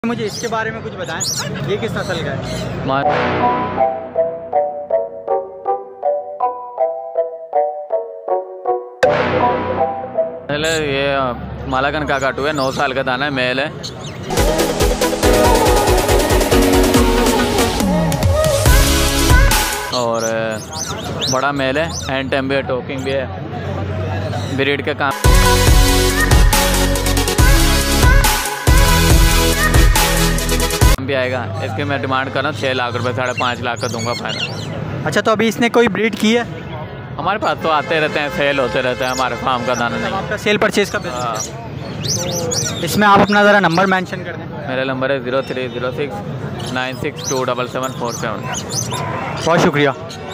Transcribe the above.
मुझे इसके बारे में कुछ बताएं, ये किस नस्ल का है? ये मालाकन का काटू है, 9 साल का दाना है, मेल है। और बड़ा मेल है, हैंड टाइम भी है, टॉकिंग भी है, ब्रीड के काम भी आएगा। इसके मैं डिमांड कर रहा हूँ 6 लाख रुपए, 5.5 लाख का दूंगा फाइनल। अच्छा, तो अभी इसने कोई ब्रीड की है? हमारे पास तो आते रहते हैं, सेल होते रहते हैं, हमारे फार्म का दाना नहीं। आपका सेल परचेज का बिजनेस है? इसमें आप अपना ज़रा नंबर मेंशन कर दें। मेरा नंबर है 0306 962774 7। बहुत शुक्रिया।